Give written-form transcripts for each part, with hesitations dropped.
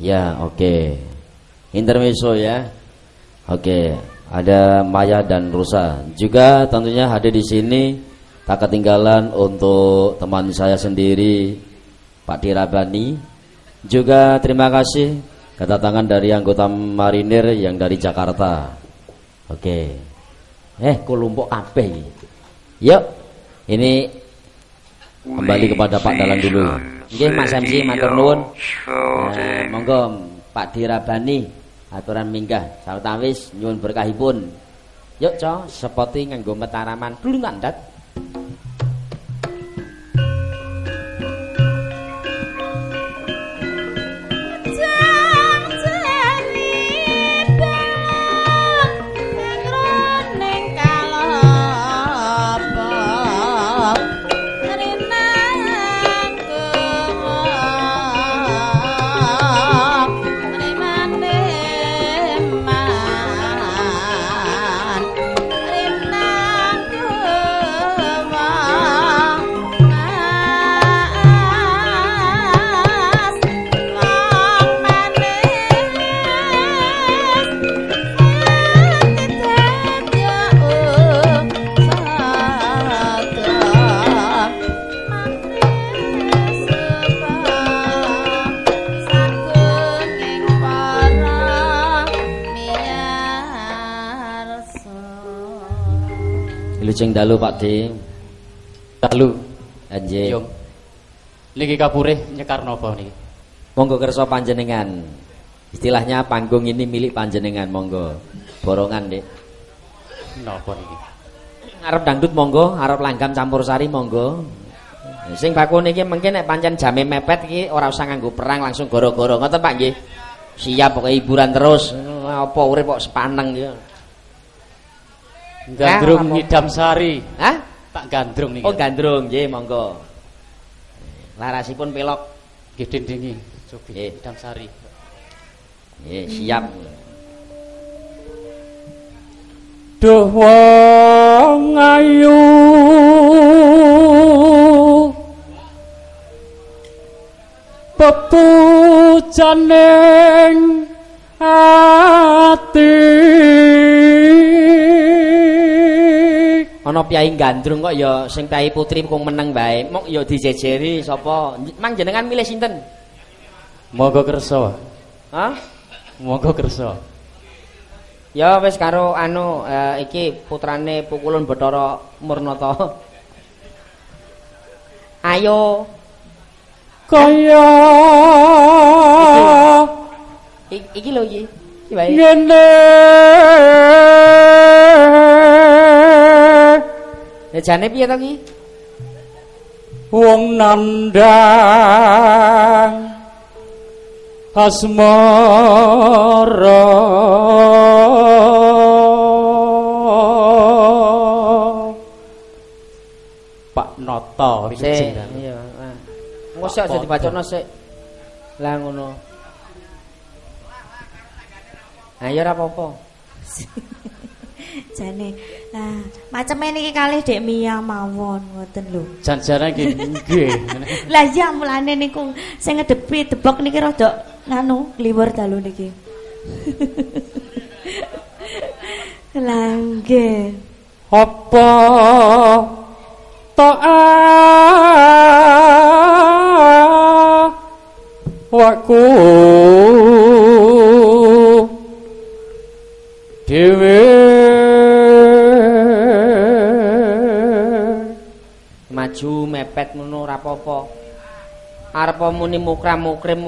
Ya, oke. Intermezzo ya. Oke, ada Maya dan Rusa. Juga tentunya hadir di sini tak ketinggalan untuk teman saya sendiri Pak Dirabani. Juga terima kasih kedatangan dari anggota marinir yang dari Jakarta. Oke. Kulumpuk kabeh. Yuk. Ini kembali kepada Pak Dalang dulu. Nggih Mas MC matur nuwun. Monggo Pak Dirabani aturan minggah sawetawis nyuwun berkahipun. Yuk co sepoti nganggo metaraman dulu tandat. Lujeng dalu Pak D. Dalu. Anjing. Yo. Niki kapure nyekar napa niki? Monggo kersa panjenengan. Istilahnya panggung ini milik panjenengan, monggo. Borongan, Dik. Napa niki? Arep dangdut monggo, arep langgam campursari monggo. Sing baku niki mungkin nek pancen jame mepet iki ora usah nganggo perang langsung goro-goro. Ngoten Pak nggih. Siap pokoke hiburan terus. Apa urip kok sepaneng ya. Gandrung Ngidam Sari. Hah? Tak gandrung niki. Oh, gandrung nggih monggo. Larasipun pelok nggih dindingi. Cobi Ngidam Sari. Nggih, siap. Duh wong ayu pepujaning ati. Ana piyai gandrung kok ya sing piyai putri kung meneng bae. Mok ya dijejeri sapa? Mang jenengan milih sinten? Monggo kersa. Hah? Monggo kersa. Ya wis karo anu iki putrane Pukulun Bathara Murnata. Ayo. Kaya iki lho iki. Iki bae. Ngene. Jane piye to iki? Wong nandang asmara Pak Nata sik iya. Mosok aja dibacokno sik. Lah ngono. Ayo ora apa-apa. Jane lah maceme niki kalih Dek Mia mawon ngoten lho. Jan-jane nggih nggih. Lah iya mulane niku sing ngedepi debok niki rada nganu kliwur dalu niki. Lah nggih. Apa ta'a waku dhewe maju mepet ngono ora apa-apa. Arep muni mukram-mukrim.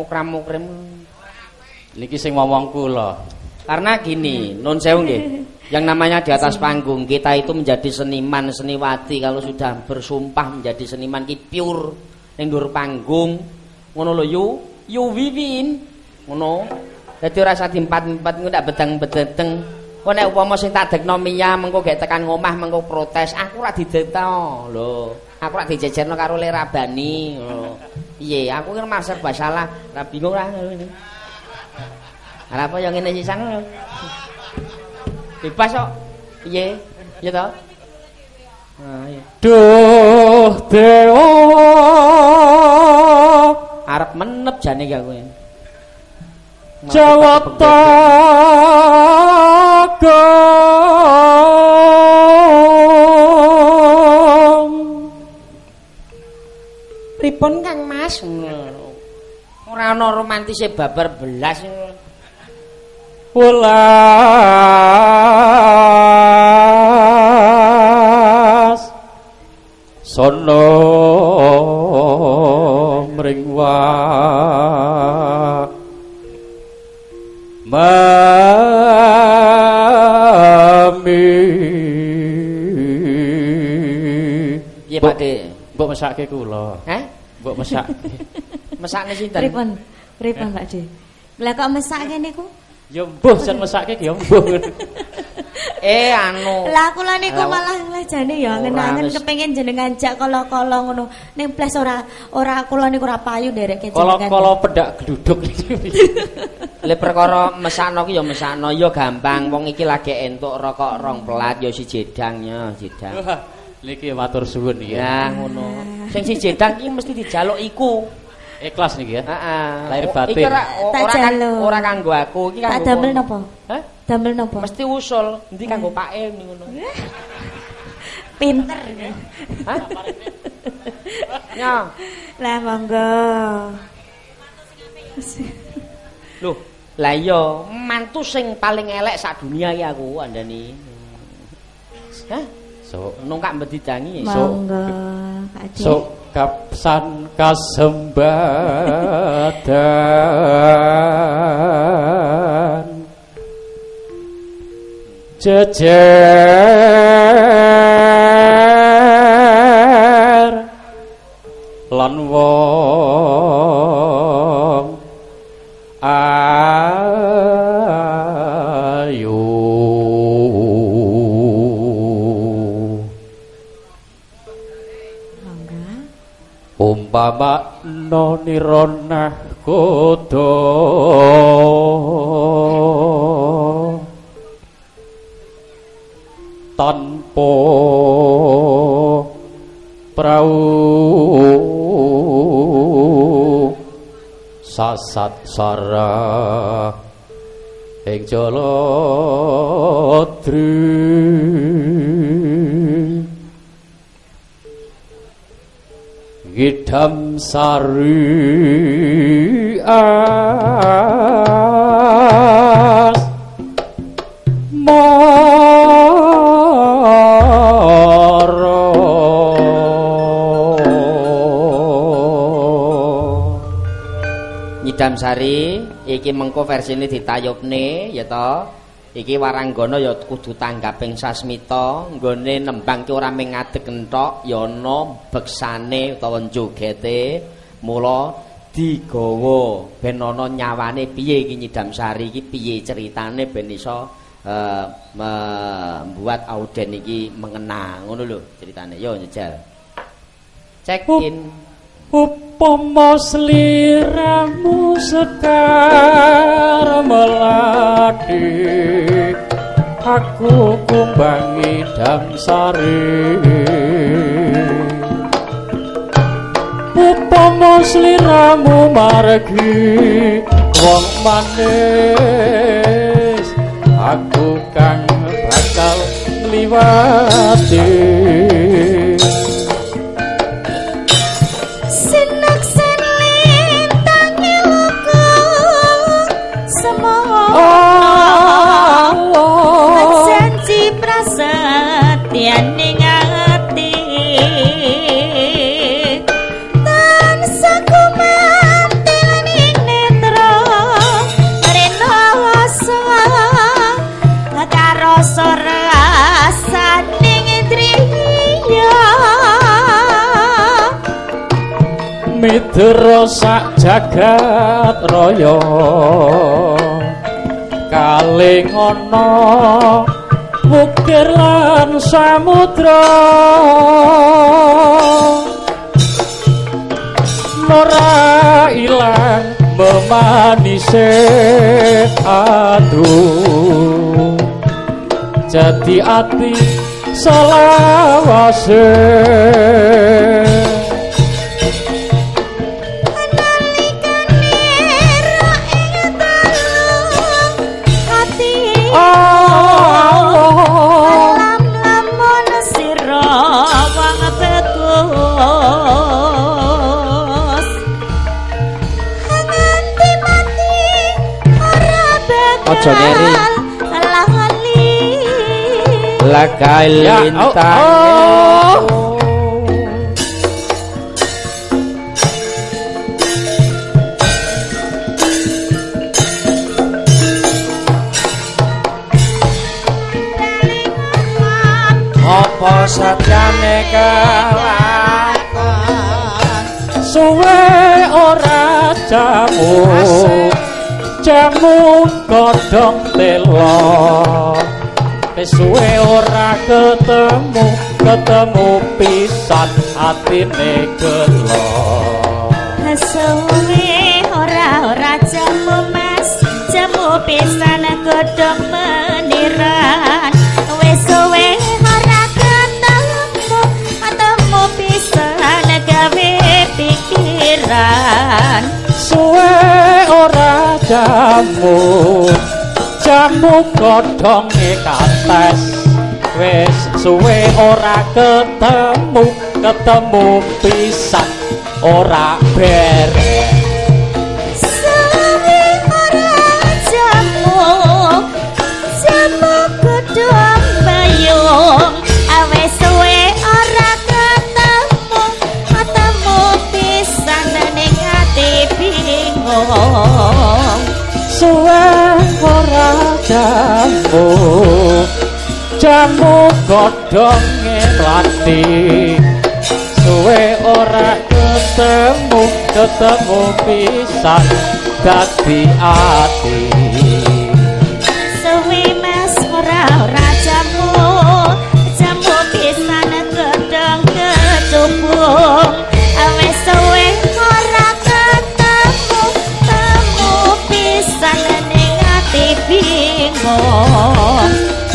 Niki sing ngomong kula. Karena gini, nun sewu nggih. Yang namanya di atas panggung kita itu menjadi seniman, seniwati kalau sudah bersumpah menjadi seniman ki pure ning dhuwur panggung. Ngono lho you wiwin. Ngono. Dadi ora usah diempat-empat ngono ndak bedang-bedeng. Kok nek upama sing tak dekno Mia mengko gek tekan ngomah mengko protes, aku ora didekno lho. Aku ora dijejerno karo Lerabani lho. Piye, aku kan masak basalah, ora bingung lah ngene. Ora apa yang ngene sisan lho. Bebas kok. Piye? Ya to? Ah iya. Duh dewa arep menep jane ki aku. Jawata pripun Kang Mas? Ora ana romantise babar belas. Welas sono mring mami. Piye Pakde? Mbok mesake kula. Hah? Mbok mesake. Mesakne sinten? Pripun Pakde? Lah kok mesake niku? Ya mbuh sing mesake ki ya mbuh. Anu. Lah kula niku malah jane ya ngenangen kepengin jenengan jak kala-kala ngono. Ning blas ora kula niku ora payu nderekke jenengan. Kala-kala pedak gluduk. Le perkara mesakno ki ya mesakno ya gampang. Wong iki lagi entuk rokok 2 pelat ya si jedang ya, jedang. Niki matur suwun iki. Ya ngono. Sing si jedang ki mesti dijaluk iku. Ikhlas niki ya. Heeh. Lahir batin. Iki ora kanggo aku, iki kanggo. Tak damel napa? Hah? Damel napa? Mesti usul, endi kanggo pake ngono. Pinter. Hah? Ya. Lah monggo. Loh, lah iya, mantu sing paling elek sak dunia iki aku andani. Hah? So, nungkak mbedidangi. Monggo, Pak Dik. So kapsan kasembadan jejer lan wong ayu umpama nirana kodo tanpa prau sasat sarah ing Jaladri Gidam sari as moro Nyidam sari iki mengko versine ditayupne ya ta. Iki waranggana ya kudu tanggaping sasmita, nggone nembang ki ora mung ngadeg enthok, ya ana beksane utawa jogete. Mula digawa ben ana nyawane piye iki Nyidam Sari iki piye ceritane ben iso membuat auden iki mengena. Ngono lho ceritane. Yo njejal. Check in. Upama sliramu sekar melati aku kumbangi damsari upama sliramu margi wong manis aku kang bakal liwati ning ati tan sakumati ning netra renoso karo rasaning driya mitra sak jagat raya kaling ana bukir lan samudra ora ilang memanise aduh jati ati selawase Ojo ngeri. Lagai lintang. Apa satyane kelakon suwe ora jamu godhong telo suwe ora ketemu pisan atine gelo suwe ora jamu mas jamu pisan godhong meniran wis suwe pikiran suwe ora jamu godhonge kates wis suwe ora ketemu pisan ora beres suwe ora jamu godhong bayung awes suwe ora suwe ora jamu godhonge lati suwe ora ketemu pisan dadi ati suwe mas ora jamu pisan godhong kecubung awes suwe ora bingung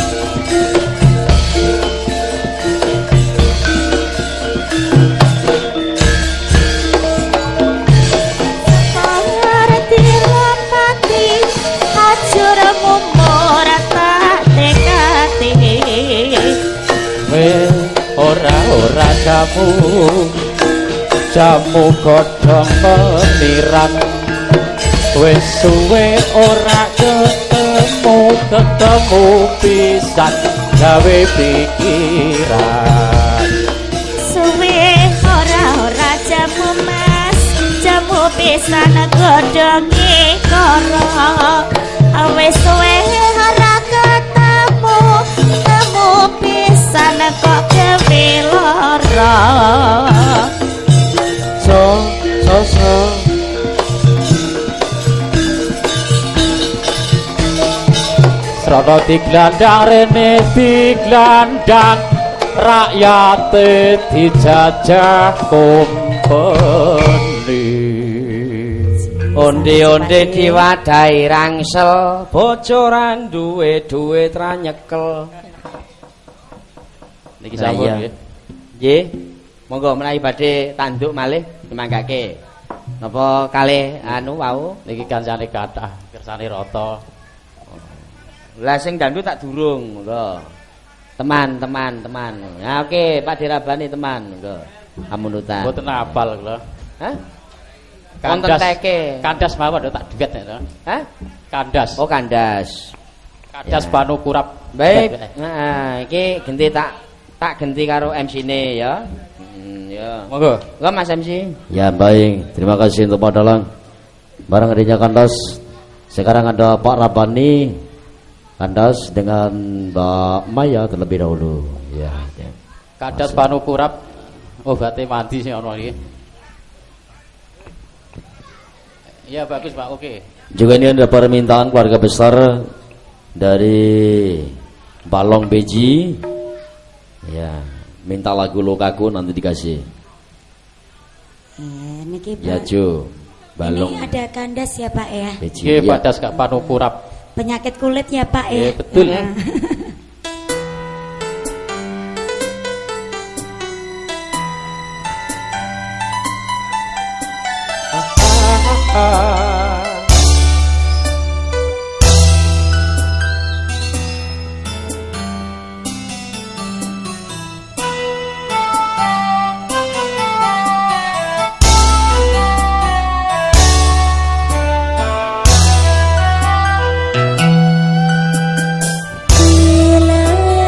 ngerti lompati hajur mumur tak dekati ora jamu godhong peniran wis suwe ora ketemu pisan gawe pikiran suwe ora jamu mas jamu pisan godhonge kara wis suwe ora ketemu pisan kok gawe lara so Srana diglandang rene diglandang rakyat dijajah kompeni onde-onde diwadahi rangsel bocoran duwe duit ra nyekel niki sampun nggih nggih monggo menawi badhe tanduk malih dimanggake napa kalih anu wau niki kancane kathah kersane rata. Lah sing dandut tak durung, monggo. Teman. Ya oke, Pak Dirabani teman, monggo. Amunutan. Mboten apal kula. Hah? Wonten teke. Kandas mawon tak duet to. Hah? Kandas. Oh, kandas. Kandas ya. Panu kurap. Baik. Nah, iki genti tak genti karo MC-ne ya. Ya. Monggo. Monggo Mas MC. Ya baik, terima kasih untuk Pak Dalang. Barang adanya kandas. Sekarang ada Pak Rabani. Kandas dengan Mbak Maya terlebih dahulu. Ya. Kandas panu kurap. Obate mandi sing ana iki. Iya bagus Pak, oke. Juga ini ada permintaan keluarga besar dari Balong Beji. Ya, minta lagu Lokaku nanti dikasih. Niki Pak. Ya Jo, Balong. Ini ada kandas ya Pak ya. Beji. Nggih, Ya. kandas Kak panu kurap. Penyakit kulit ya Pak ya. Betul.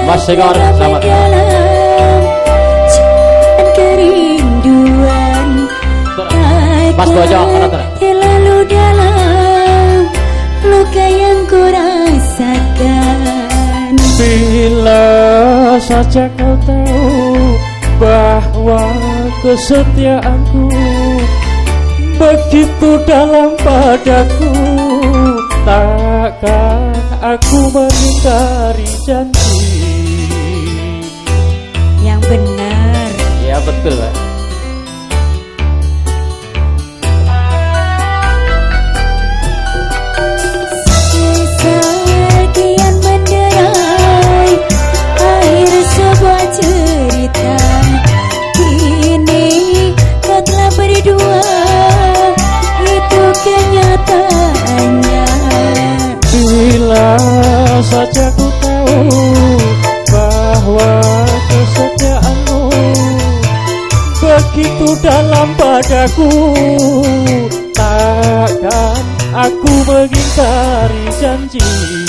Mas Sekor, selamat. Kerinduan Mas Bojo, terlalu dalam luka yang ku rasakan. Bila saja kau tahu bahwa kesetiaanku begitu dalam padaku, takkan aku mengingkari janji. Yang benar. Ya betul, Pak. Sekian menderai akhir sebuah cerita, kini kau telah berdua, itu kenyataannya. Bila saja ku tahu bahwa kesetiaanmu begitu dalam padaku, takkan aku mengingkari janji.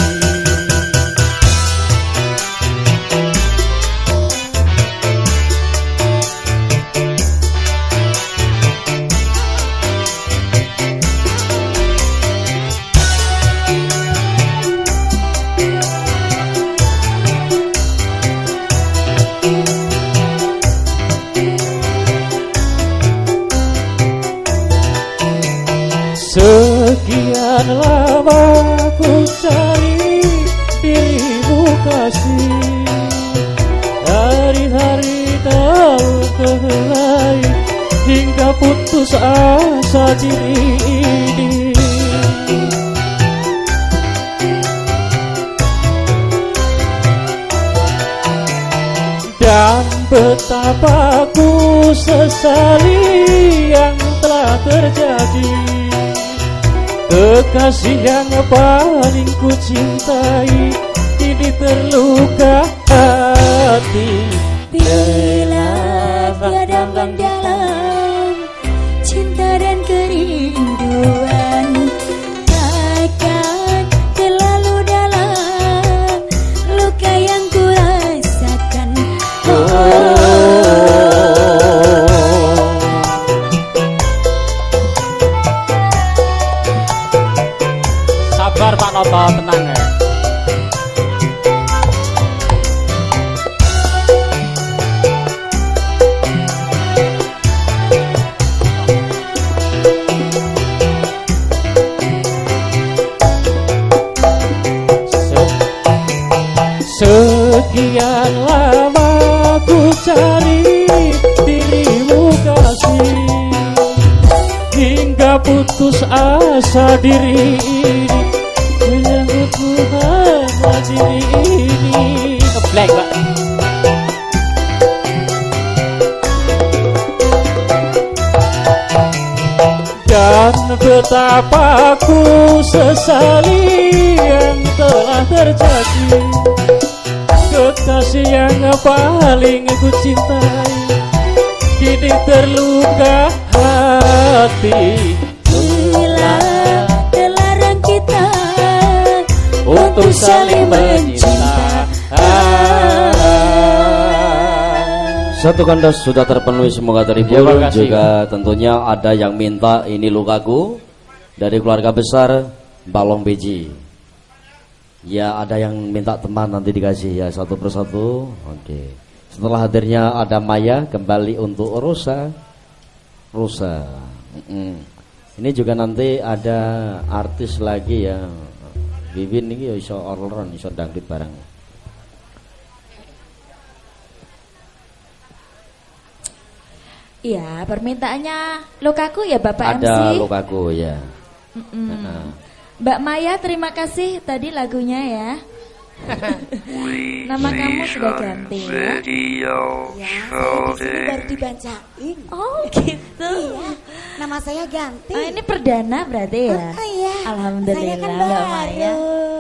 Sekian lama ku cari dirimu kasih, hari-hari tahun kehelai hingga putus asa diri ini. Dan betapa ku sesali yang telah terjadi. Kekasih yang paling ku cintai kini terluka hati. Bila tiada mendalam cinta dan kerinduan, takkan terlalu dalam luka yang ku rasakan. Sabar Pak Noto, tenang ya. Sekian lama ku cari dirimu kasih, hingga putus asa diri ini, menyambutmu hanya diri ini. Ngeblek, Pak. Dan betapa ku sesali yang telah terjadi. Kekasih yang paling ku cintai kini terluka hati. Bila terlarang kita Untuk saling mencinta. Satu kandas sudah terpenuhi, semoga terhibur. Terima kasih. Juga tentunya ada yang minta Ini Lukaku dari keluarga besar Balong Beji. Ya, ada yang minta teman, nanti dikasih ya satu persatu. Oke. Setelah hadirnya ada Maya, kembali untuk Rosa. Ini juga nanti ada artis lagi ya. Bibin ini iso orleran, iso dangdut bareng. Iya, permintaannya Lukaku ya Bapak MC. Ada Lukaku ya. Mbak Maya, terima kasih tadi lagunya ya. Nama kamu sudah ganti ya? Ya, saya di sini baru dibacain. Oh gitu. Iya, nama saya ganti. Oh, ini perdana berarti ya? Oh iya. Alhamdulillah saya kan Mbak Maya.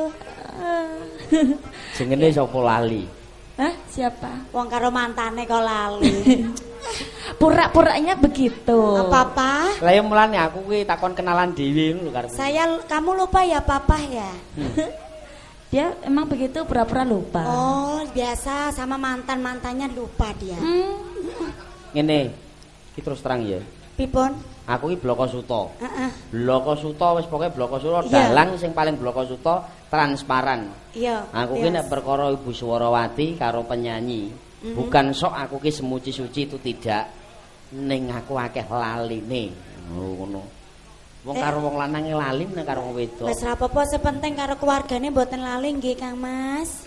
Jenenge sapa lali? Hah? Siapa? Wong karo mantane kok lali. Pura-puranya begitu. Apa-apa? Lah ya mulane aku kuwi takon kenalan dhewe ngono lho karo. Kamu lupa ya Papa ya? Dia emang begitu pura-pura lupa. Oh, biasa sama mantan-mantannya lupa dia. Ngene, iki terus terang ya. Pipun? Aku iki Bloko Suto. Bloko Suto wis pokoke Bloko Suto dalang sing paling Bloko Suto transparan. Iya. Aku ki nek perkara Ibu Suwarawati karo penyanyi, bukan sok aku ki semuci-suci itu tidak. Ning aku akeh laline. Oh ngono. Wong karo wong lanang lali nek karo wong wedok. Wis ra apa-apa, sepenting karo keluargane mboten lali nggih Kang Mas.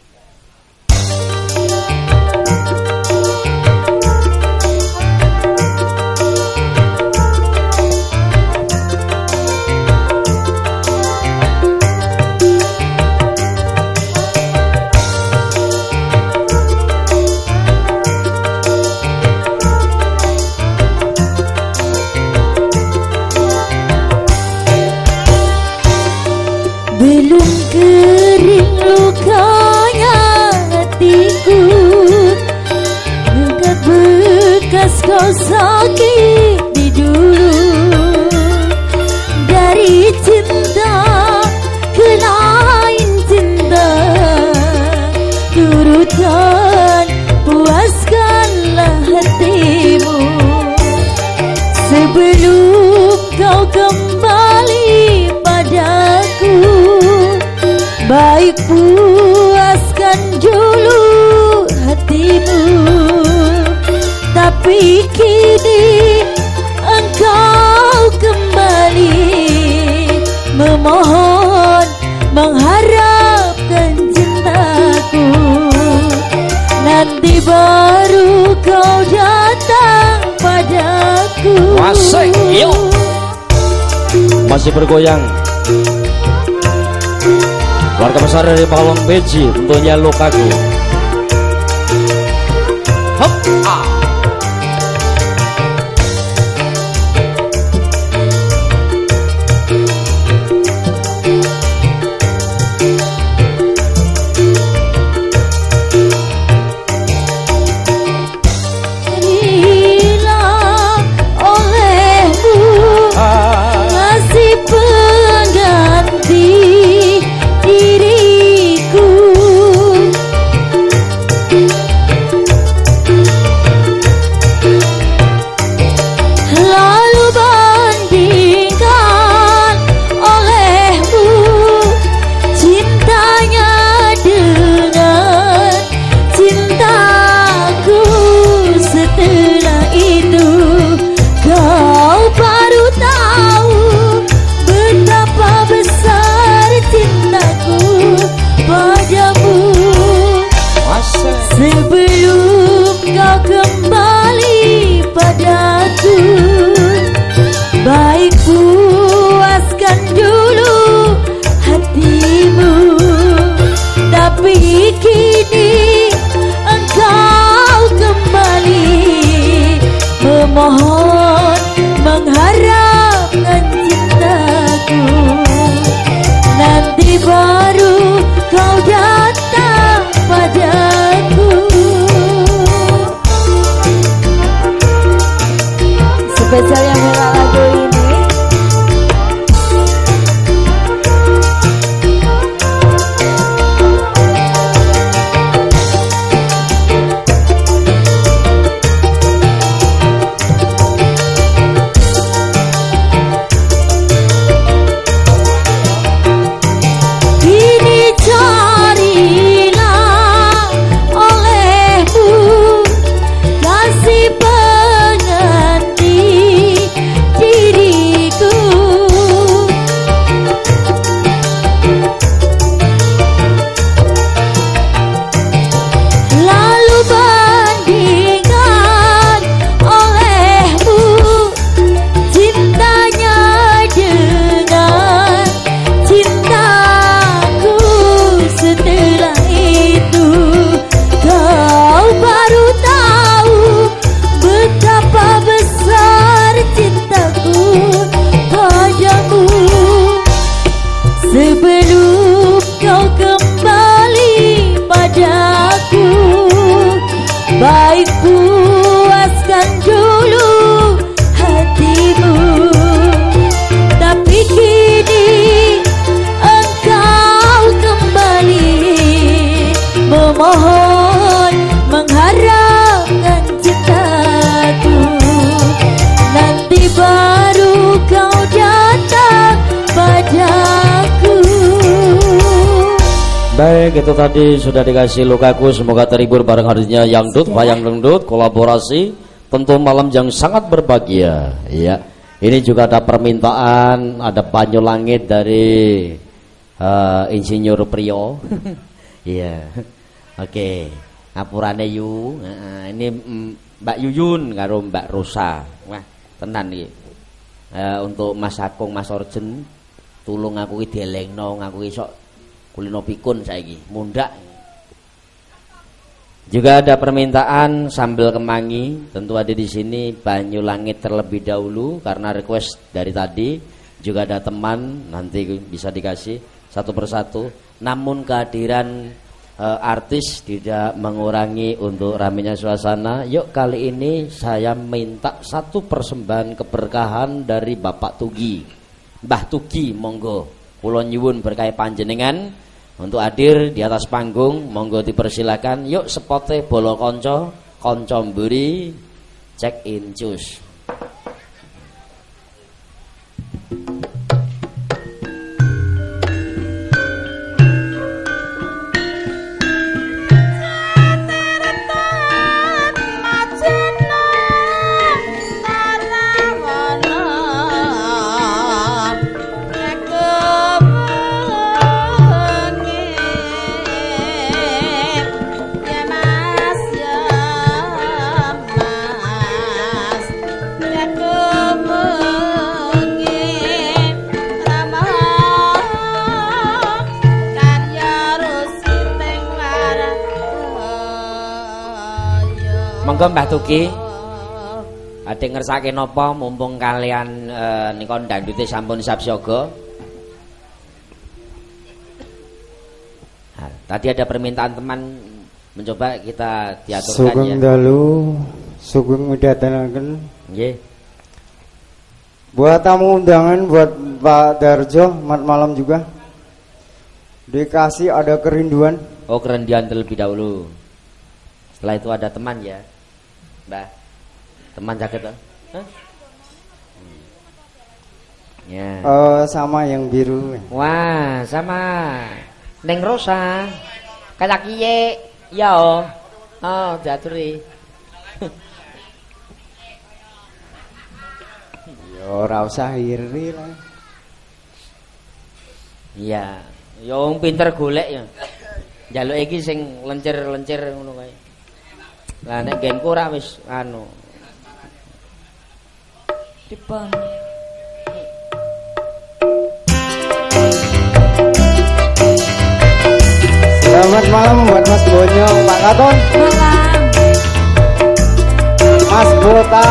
Belum kering lukanya hatiku, bekas kau sakiti dulu. Dari cinta ke lain cinta, turutan puaskanlah hatimu. Sebelum kau kembali padaku, baik puaskan dulu hatimu. Tapi kini engkau kembali memohon, mengharapkan cintaku. Nanti baru kau datang padaku. Wasik, yuk. Masih bergoyang. Warga besar dari Palong Beji tentunya Lukaku. Hop, ah. Mohon mengharapkan cintaku, nanti baru kau datang padaku. Spesial yang merah lagu ini. Diri Baik, itu tadi sudah dikasih Lukaku, semoga terhibur bareng hadirnya Yang Dut, Wayang Dangdut, kolaborasi, tentu malam yang sangat berbahagia. Iya, ini juga ada permintaan, ada Banyu Langit dari Insinyur Prio. Iya, oke, ngapurane yu, ini Mbak Yuyun karo Mbak Rosa, wah tenan nih. Untuk Mas Akung, Mas Orjen, tulung aku ki dielengno, aku isok kulino pikun saiki mundak. Juga ada permintaan sambal kemangi, tentu ada di sini Banyu Langit terlebih dahulu karena request dari tadi. Juga ada teman, nanti bisa dikasih satu persatu. Namun kehadiran artis tidak mengurangi untuk ramainya suasana. Yuk kali ini saya minta satu persembahan keberkahan dari Bapak Tugi, Mbah Tugi, monggo kula nyuwun berkah panjenengan untuk hadir di atas panggung, monggo dipersilakan. Yuk sepote bolo konco, konco mburi, check in cus. Monggo Mbah Tugi, ade ngersake napa mumpung kalian nika dangdute sampun sapsiaga. Nah, tadi ada permintaan teman mencoba kita diaturkan. Sugeng dalu, sugeng midhataken. Nggih. Buat tamu undangan, buat Pak Darjo, malam juga dikasih ada kerinduan. Oh, kerinduan terlebih dahulu. Setelah itu ada teman ya. Mbak, teman jaket toh? Ya. Sama yang biru. Wah, sama Neng Rosa. Kayak kiye, ya oh. Oh, diaturi. Ya ora usah iri lah. Iya, ya wong pinter golek ya. Njaluk iki sing lencer-lencer ngono kae. Lah nek genku ora wis anu. Dipon. Selamat malam buat Mas Bonyong, Pak Katon. Malam. Mas Bota.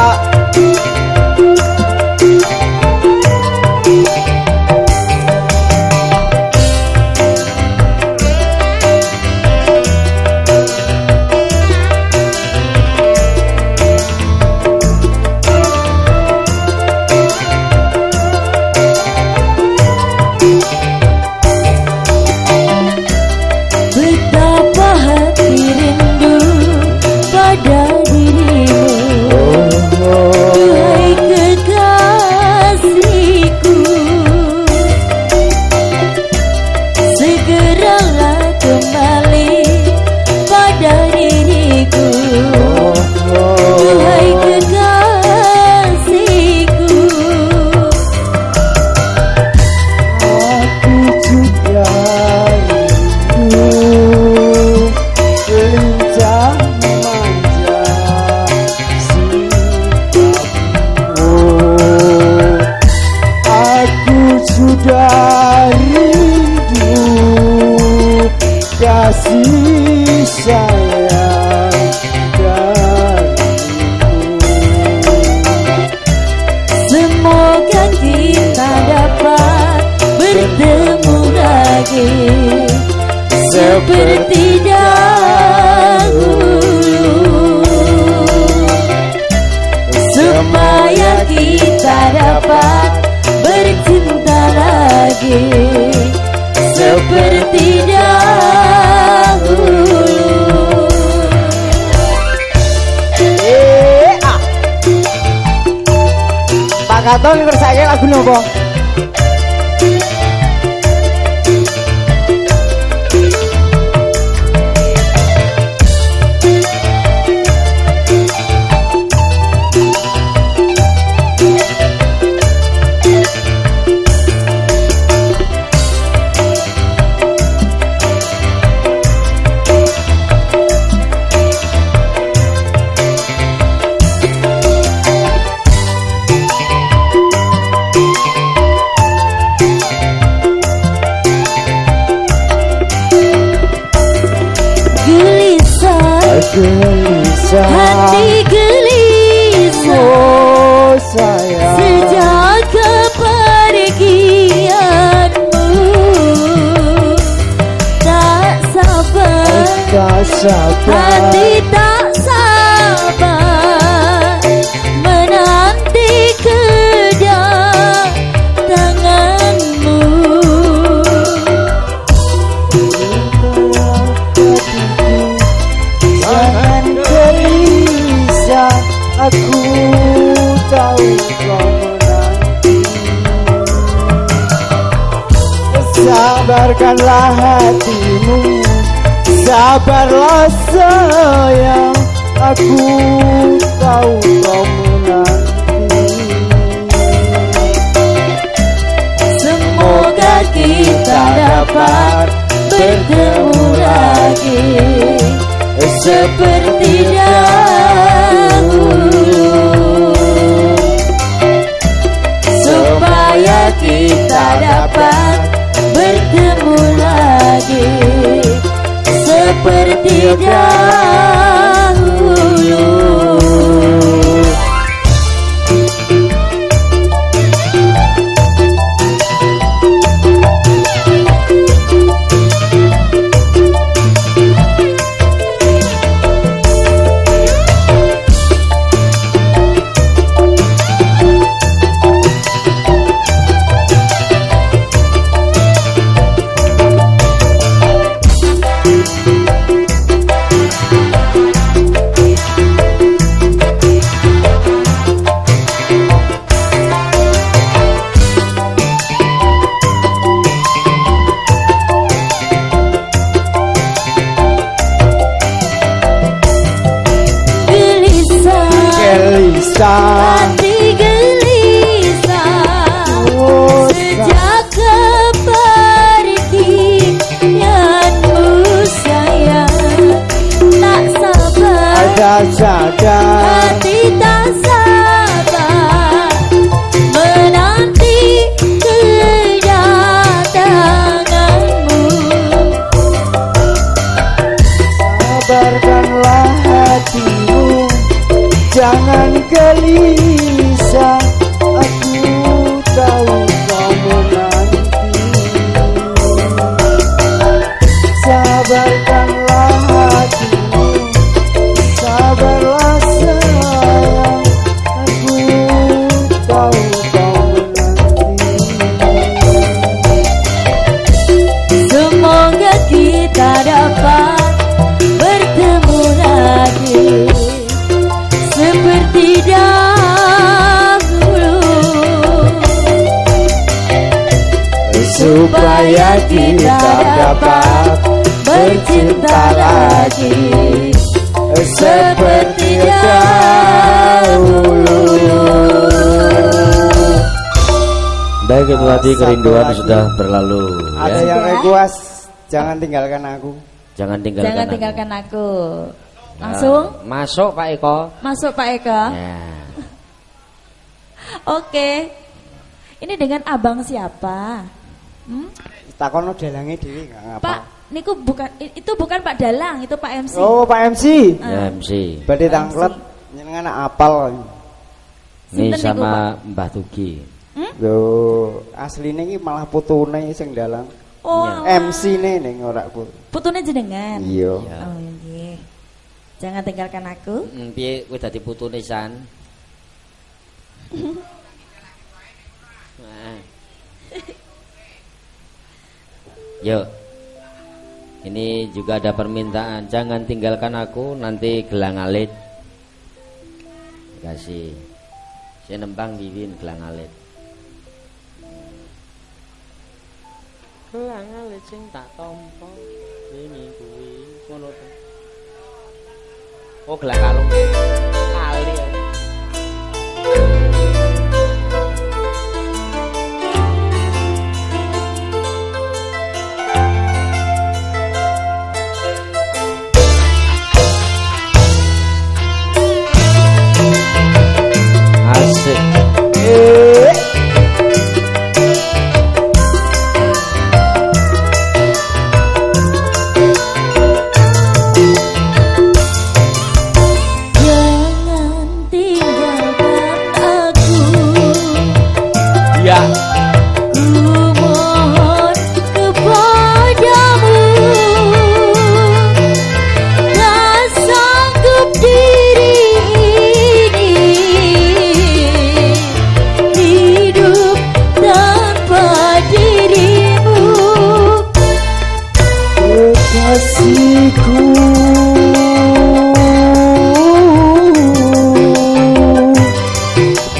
Seperti dahulu, supaya kita dapat bercinta lagi seperti dahulu. Pak Katon ngersake lagu nopo? hati tak sabar menanti kedatanganmu. Jangan gelisah, aku tahu kau menanti. Sabarkanlah hatimu, sabarlah sayang, aku tahu kau menanti. Semoga kita dapat bertemu lagi seperti dahulu, supaya kita dapat bertemu lagi seperti dahulu. Hati gelisah sejak kepergianmu sayang. Tak sabar, hati tak sabar menanti kedatanganmu. sabarkanlah hatimu, jangan gelisah, aku tahu kau menanti. Sabarkanlah hatimu, sabarlah sayang, aku tahu kau menanti. Semoga kita dapat bertemu lagi seperti dahulu, supaya kita dapat bercinta lagi seperti dahulu. Baik, itu tadi kerinduan sudah berlalu. Ada yang request, jangan tinggalkan aku. Jangan tinggalkan aku. Langsung masuk Pak Eko. Masuk Pak Eko. Ya. Oke. Ini dengan abang siapa? Takono dalange dhewe gak ngapa. Pak, niku bukan itu bukan Pak Dalang, itu Pak MC. Oh, Pak MC. Ya, MC. Badhe tangklet nyenengan apal. Ini Sinten sama Mbah Tugi. Lho, asline iki malah putune sing dalang. Oh, MC-ne ning ora putune jenengan. Iya. Oh, nggih. Jangan tinggalkan aku. Piye kowe dadi putune San? Yuk. Ini juga ada permintaan, jangan tinggalkan aku, nanti gelang alit. Kasih. Saya nembang Wiwin gelang alit. Gelang alit sing tak tampa ini kuwi ngono to. Oh, gelang kalung. Kali ya. Asik.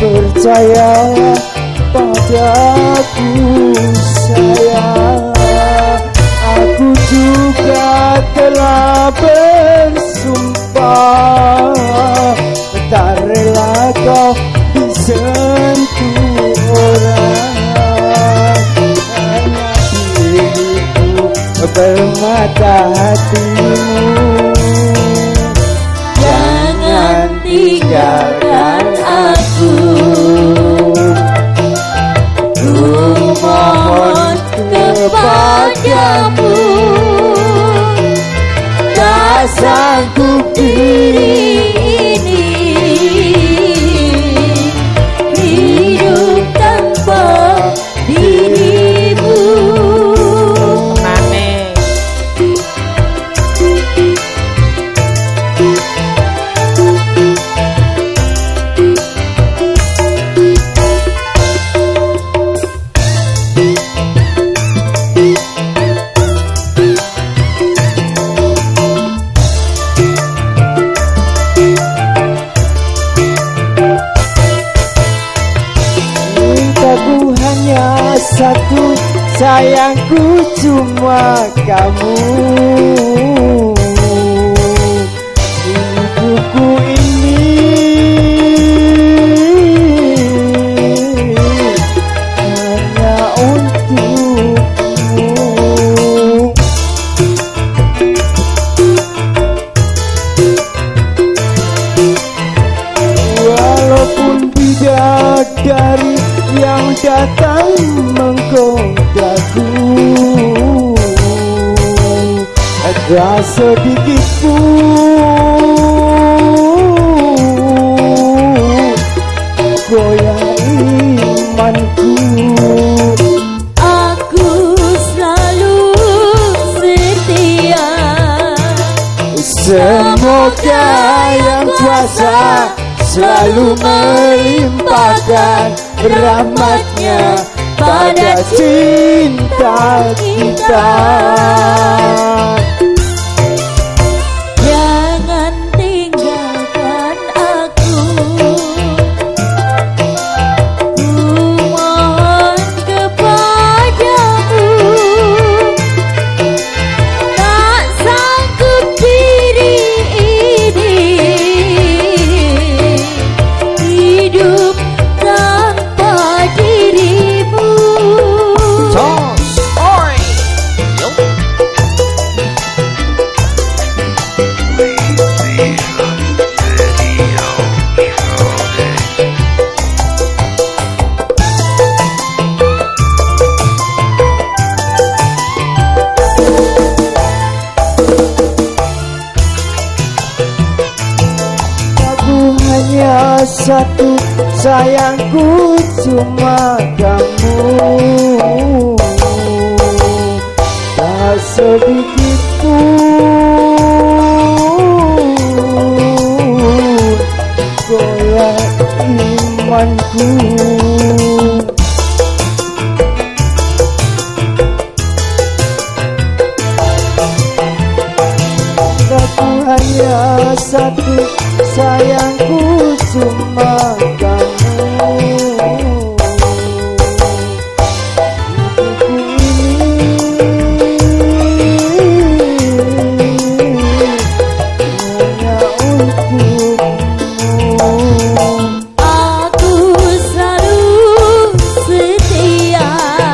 percayalah padaku sayang. Aku juga telah bersumpah tak rela kau disentuh orang. Hanya diriku bermata hatimu. Jangan tinggalkan aku. Ku mohon kepadamu. Tak sanggup diri ini hidup tanpa dirimu. Satu sayangku cuma kamu. Hidupku ini hanya untukmu. Walaupun bidadari yang datang menggodaku, ada sedikit pun goyah imanku. Aku selalu setia. Semoga yang kuasa selalu melimpahkan rahmatnya pada cinta kita. Jangan tinggalkan aku. Ku mohon kepadamu. Tak sanggup diri ini hidup tanpa dirimu. Hanya satu sayangku cuma kamu. Tak sedikit pun goyah imanku. Aku hanya satu sayangku cuma kamu. Hidupku ini hanya untukmu. Aku selalu setia.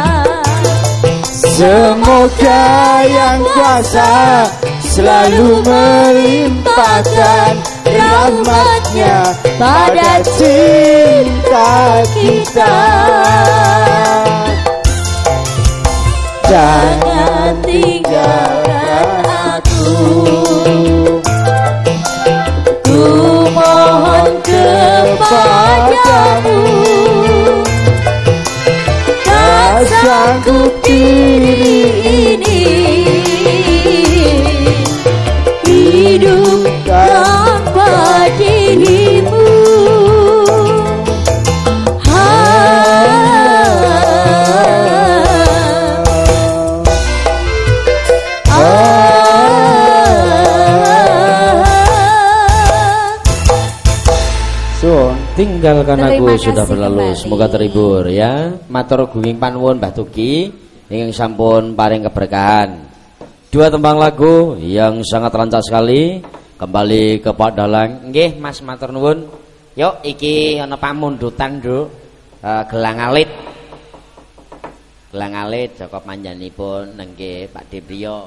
Semoga yang kuasa selalu melimpahkan rahmatnya pada cinta kita. Jangan tinggalkan aku. Ku mohon kepadamu. Tak sanggup diri ini hidup tanpa dirimu. meninggalkan aku sudah berlalu. Kembali. Semoga terhibur ya. Matur gunging panuwun Mbah Tuki ingkang sampun paring keberkahan. Dua tembang lagu yang sangat lancar sekali. Kembali ke Pak Dalang. Nggih Mas matur nuwun. Yuk iki ana pamundutan Nduk. Gelang alit. Gelang alit Joko panjenenganipun nggih Pak Debriyo.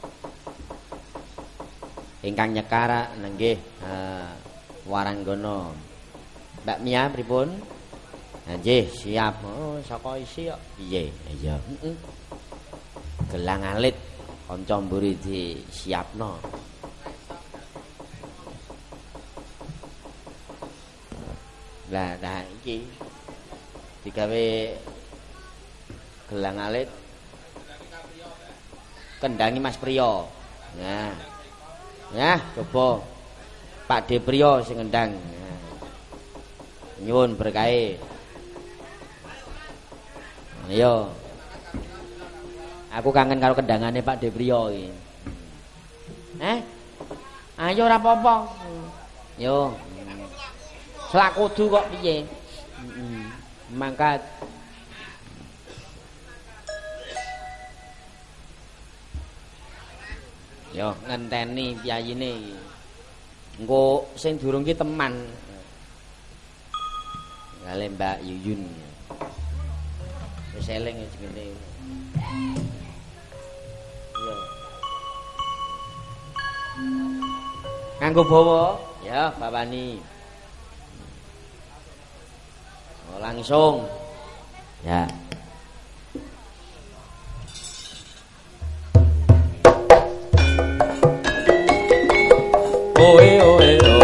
Ingkang nyekar nggih Waranggono. Mbak Mia pripun? Nggih, siap. Oh, saka isi kok. Piye? Iya, Gelang alit kanca mburi disiapno. Lah iki digawe gelang alit kendangi Mas Priyo. Nah. Nah, coba Pak De Priyo sing ngendang. Nyuwun berkahe. Ayo. Aku kangen karo kendangane Pak De Priyo iki. Ayo ora apa-apa. Yo. Selak kudu kok piye? Mangkat. Yo ngenteni piyayine iki. Engko sing durung ki teman. Kale Mbak Yuyun. Wis eling jenenge. Yo. Nganggo bawa, ya Bapani. Oh, langsung. Ya. Oe oe oh.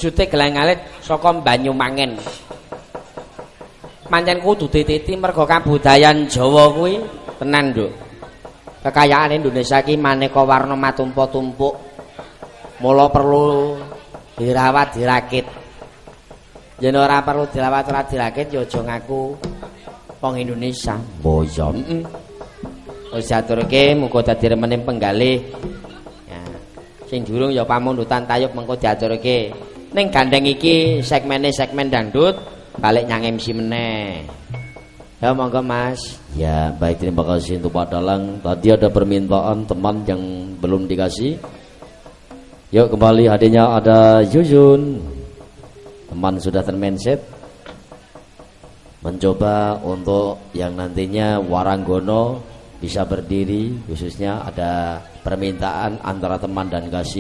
wujude gelang alit saka Banyumangen. Pancen kudu dititi mergo kabudayan Jawa kuwi tenan, Nduk. Kekayaan Indonesia iki maneka warna matumpo-tumpuk. Mula perlu dirawat dirakit. Yen ora perlu dirawat ora dirakit ya aja ngaku wong Indonesia. Boyo. Wis diaturke muga dadi remening penggalih. Ya. Sing durung ya pamundutan tayub mengko diaturke. Ning gandeng iki segmen dangdut balik nyang MC meneh. Ya monggo Mas. Ya baik, terima kasih untuk Pak Dalang. Tadi ada permintaan teman yang belum dikasih. Yuk kembali hadiahnya ada Yuyun. Teman sudah termenset. Mencoba untuk yang nantinya Waranggono bisa berdiri, khususnya ada permintaan antara teman dan kasih.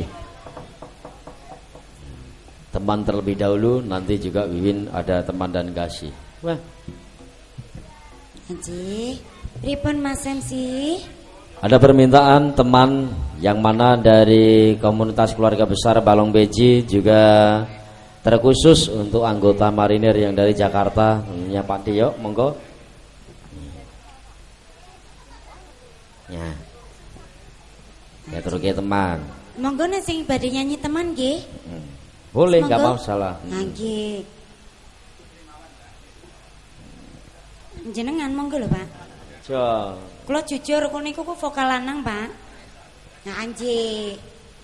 Teman terlebih dahulu, nanti juga Wiwin ada teman dan kasih. Wah. Haji, pripun Mas MC? Ada permintaan teman yang mana dari komunitas keluarga besar Balong Beji, juga terkhusus untuk anggota marinir yang dari Jakarta, tentunya Pak Dio, monggo. Ya terus teman. Monggo nek sing badhe nyanyi teman nggih. Boleh, enggak masalah. Nggih. Jenengan monggo lho, Pak. Jo. Kula jujur kok niku ku vokal lanang, Pak. Nah, anjing.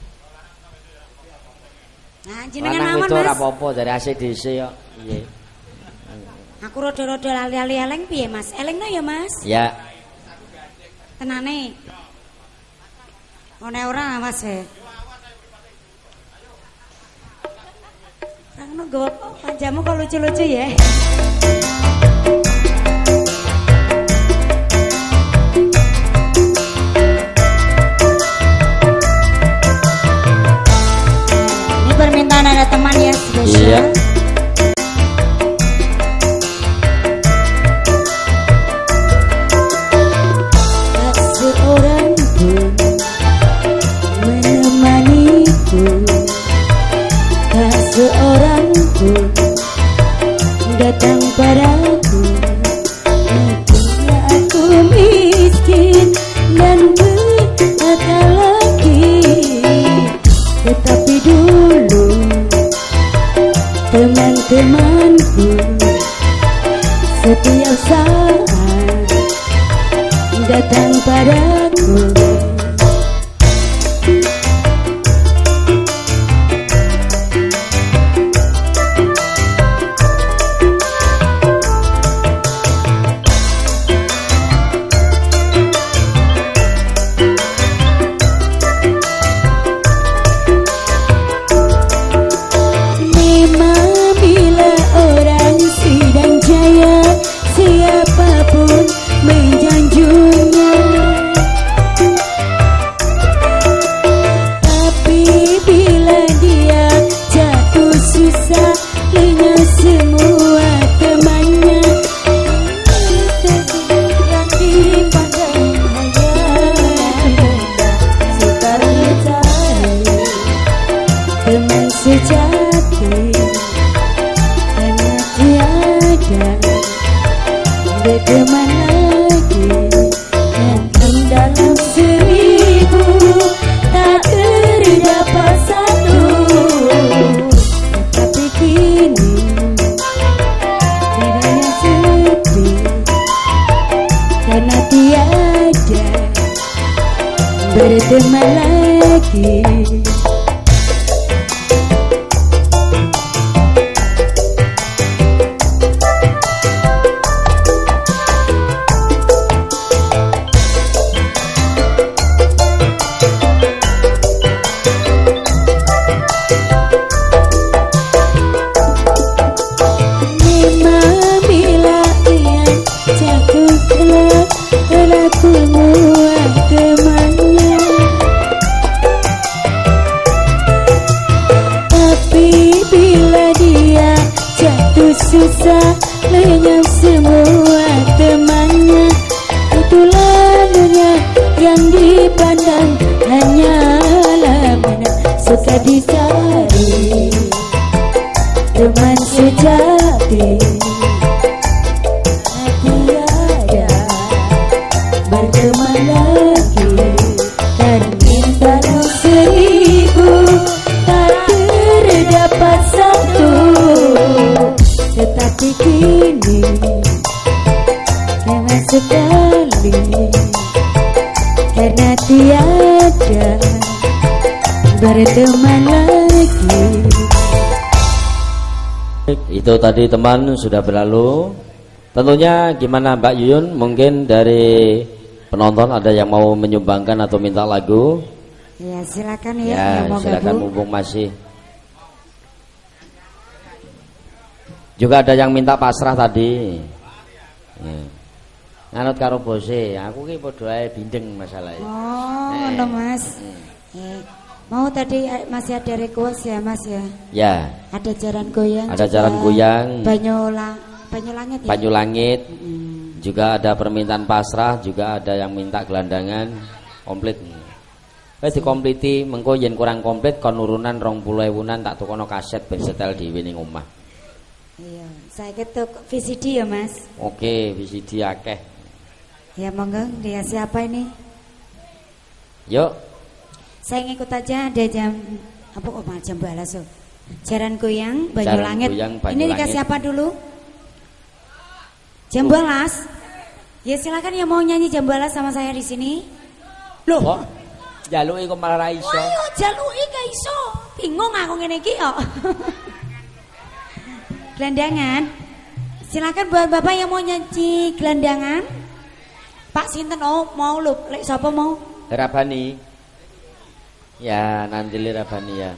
Nah, jenengan aman, Mas. Ora apa-apa dari ACDC kok. Nggih. Aku rada-rada lali-lali eleng piye, Mas? Elengno ya, Mas? Ya. Tenane. Ora Mas e. Rangno gowo panjamu kok lucu-lucu ya. Ini permintaan ada teman ya spesial. Iya. Seorang pun datang padaku, akhirnya aku miskin dan berkata lagi. Tetapi dulu teman-temanku setiap saat datang padaku. Berteman lagi. Memang bila ia jatuh telah kumuat temannya. Susah lenyap semua temannya. Itulah dunia yang dipandang hanyalah mana suka dicari. hati kini lama sekali karena tiada berteman lagi. Itu tadi teman sudah berlalu. Tentunya gimana Mbak Yuyun? Mungkin dari penonton ada yang mau menyumbangkan atau minta lagu? Ya silakan ya. Ya mau silakan gabung. mumpung masih. Juga ada yang minta pasrah tadi. Ya. Nganut karo bose, aku ki padha ae bindeng masalahnya. Oh, ngono Mas. Mau tadi masih ada request ya Mas ya? Ya. Ada jaran goyang. Ada jaran goyang. Banyulangit ya? Banyulangit. Juga ada permintaan pasrah, juga ada yang minta gelandangan komplit. Wis dikompliti, mengko yen kurang komplit kon urunan 20.000-an tak tukono kaset ben setel dhewe ning omah. Iya, saya ketuk VCD ya Mas. Oke, VCD akeh. Ya monggo, dia siapa ini? Yuk. Saya ngikut aja ada jam apa kok malah jam balas so. Jaran goyang Banyulangit. Ini dikasih apa dulu? Jam balas. Ya silakan yang mau nyanyi jam balas sama saya di sini. Loh, kok jaluki kok malah ra iso. Ayo jaluki gak iso. Bingung aku ngene iki kok. Gelandangan. Silakan buat Bapak yang mau nyanyi gelandangan. Pak sinten mau lho, lek sapa mau? Rabani. Ya, nanti Rabani ya.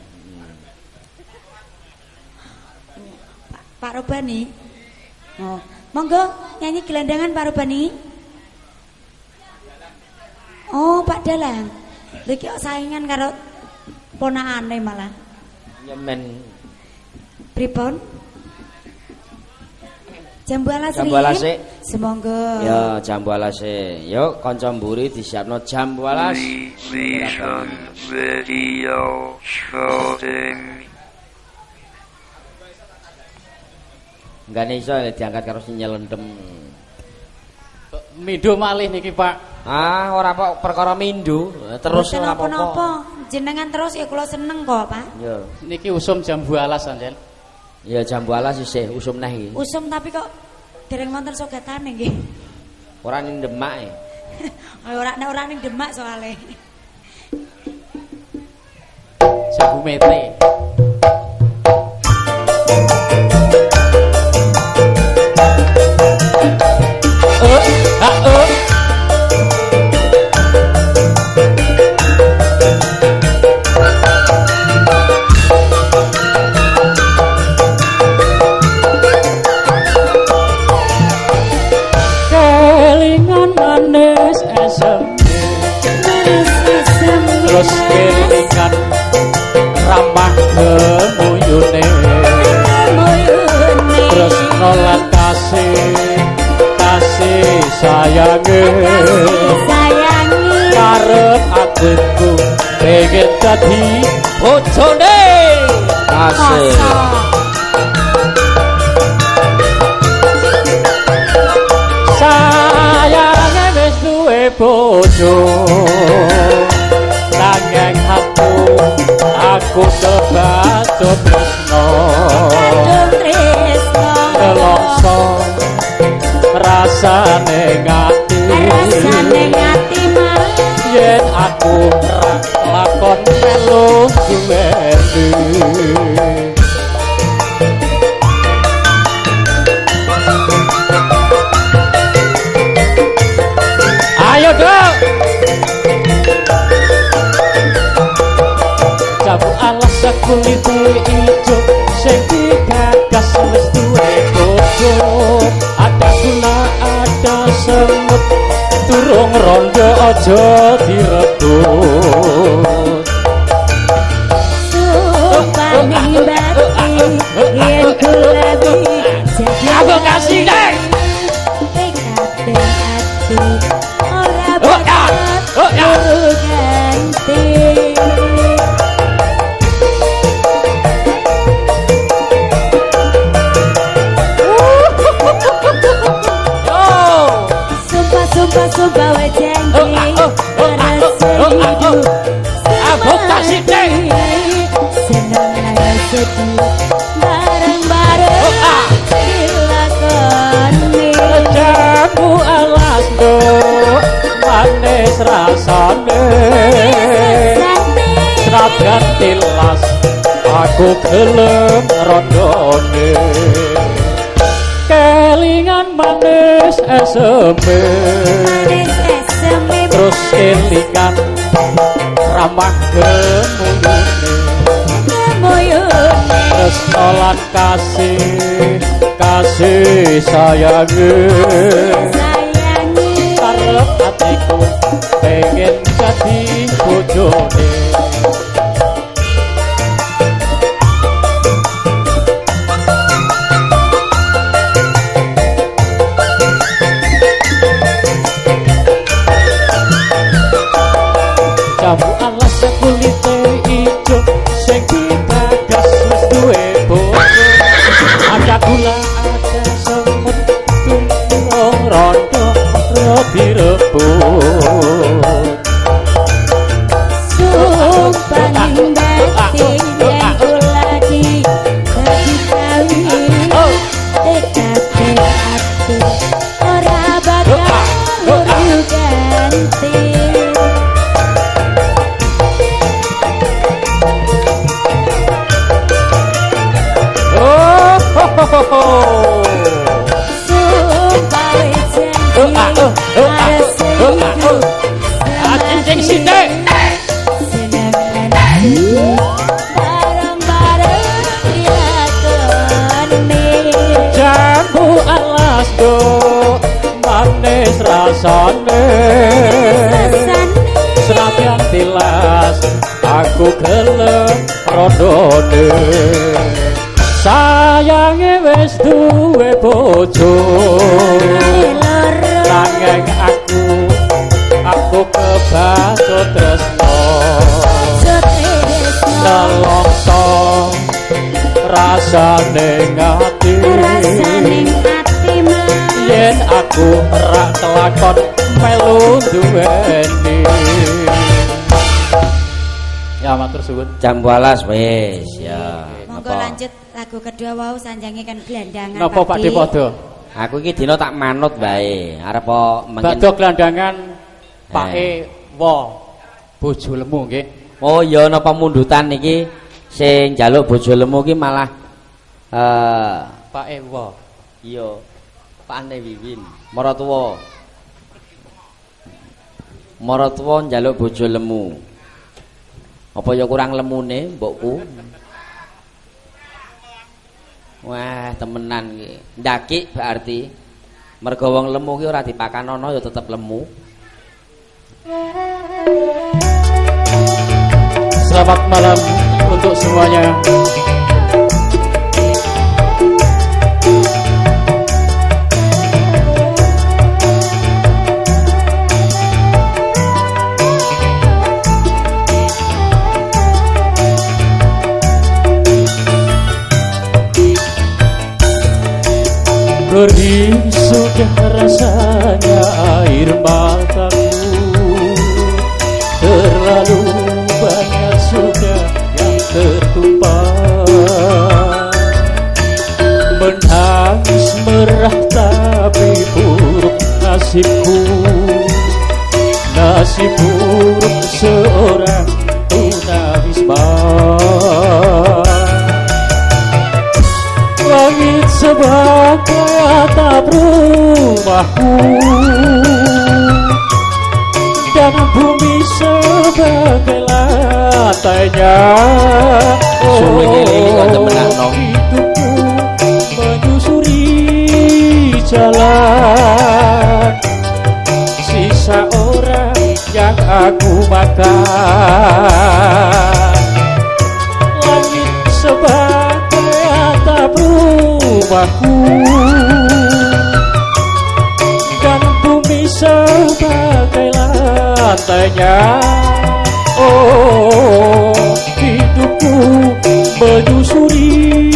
Pak Robani. Oh, monggo nyanyi gelandangan Pak Robani. Oh, Pak Dalang. Lha iki saingan karo ponakane malah. Nyemen. Pripun? Jambu alas Jambu alas sik. Semonggo. Ya, jambu alas sik. Yuk kanca mburi disiapno jambu alas. Vision video shooting. Enggak iso diangkat karo sinyal lendem. Mindo malih niki, Pak. Ah, ora kok perkara mindu, terus ora apa-apa. Jenengan terus ya kula seneng kok, Pak. Ya. Niki usum jambu alas, Anjen. Ya jambu alas isih usum neh iki. Usum tapi kok dereng wonten sogatane nggih. Ora ning Demak e. Ora ning Demak soalé. Jambu mete. Terus kelingan ramah kemuyune terus nolak kasih sayange karep aku pengen dadi bojone kasih sayange wis duwe bojo nanging aku kebacut tresno nelongso rasane ngati yen aku lakon melu duweni ayo dong jambu alas kulit ijo sing digagas wis duwe bojo ada gula ada semut durung rondo aja direbut Supani bakti yen kula bisa aku kasih deh kabeh ati ora bakal ganti. Sumpah wae janji rasa hidup aku kasih deh senang sedih bareng-bareng gila rasane senajan tilas aku gelem rondone kelingan manis eseme terus kelingan ramah gemuyune tresnolan kasih sayangi karep hatiku pengen jadi bojone jambu alas kulite ijo sing digagas wis duwe bojo ada gula ada semut tumrong rondo roti rebut sumpah batin yang lagi bagi kawin dekate hati ora bakal ganti jambu alas do manis rasane senajan tilas aku gelem rondone sayange wis duwe bojo nanging aku kebaso tresno nelongso rasane ngati yen aku rak kelakon melu duweni ya matur suwun jambu alas wis ya monggo lanjut lagu kedua wau sanjange kan gelandangan napa Pak Depodo aku iki dina tak manut bae arep mengkin badhe gelandangan pake wo bojo lemu nggih oh ya napa mundutan iki sing njaluk bojo lemu ki malah pake wo iya Pakne Wiwin maratuwa njaluk bojo lemu apa ya kurang lemune mbokku wah temenan iki ndaki berarti mergo wong lemu ki ora dipakanono ya tetep lemu. Selamat malam untuk semuanya. Perih sudah rasanya air mataku, terlalu banyak sudah yang tertumpah. Menangis merah tapi buruk nasibku, nasib buruk seorang tunawisma. Langit sebagai atap rumahku dan bumi sebagai lantainya. Hidupku menyusuri jalan sisa orang yang aku makan. Langit sebagai atap rumahku dan bumi sebagai lantainya. Oh, hidupku menyusuri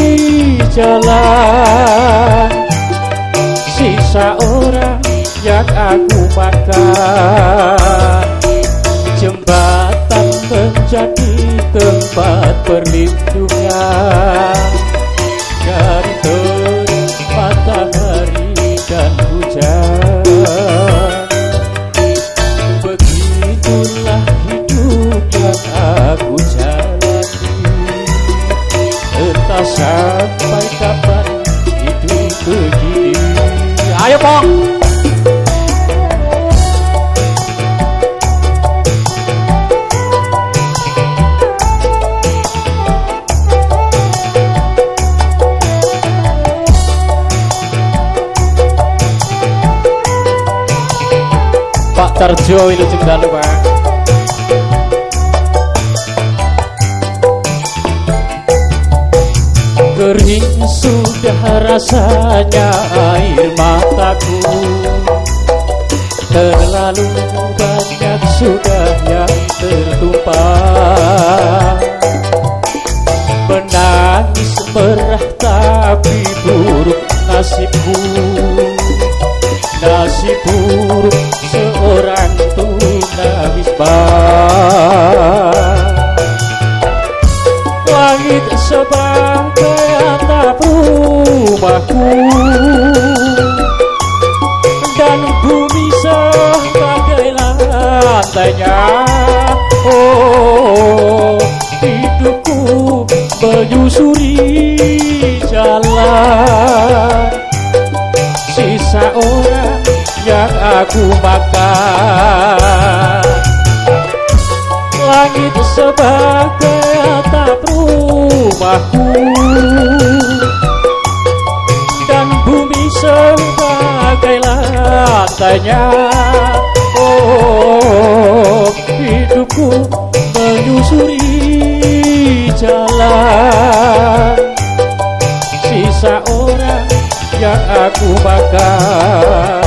jalan sisa orang yang aku makan. Jembatan menjadi tempat perlindungan dari terik matahari dan hujan. Begitu mong. Pak Tarjo Wilujeng Dalu Pak. Kering sudah rasanya air mataku, terlalu banyak sudah yang tertumpah. Menangis merah tapi buruk nasibku, nasib buruk seorang tunawisbah. Langit sebagai atap rumahku dan bumi sebagai lantainya. Oh, hidupku menyusuri jalan sisa orang yang aku makan. Langit sebagai atap rumahku dan bumi sebagai lantainya. Oh, hidupku menyusuri jalan sisa orang yang aku makan.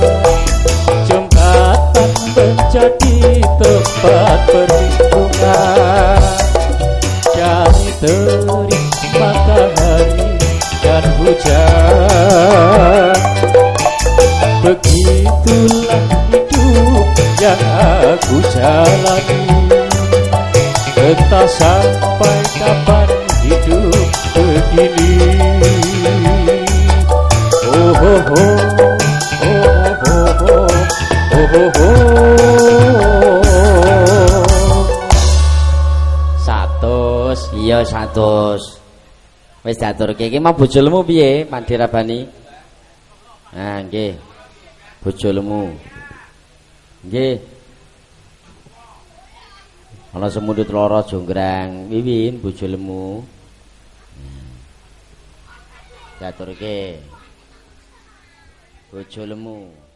Jembatan menjadi tempat perlindungan dari terik matahari dan hujan. Begitulah hidup yang aku jalani, entah sampai kapan hidup begini. Oh, oh, oh. Iya 100. Wis diaturke iki mau bojolmu piye, Pak Dirabani? Nah, nggih. Bojolmu. Nggih. Ana semundut loro jonggrang, wiwin bojolmu. Diaturke. Bojolmu.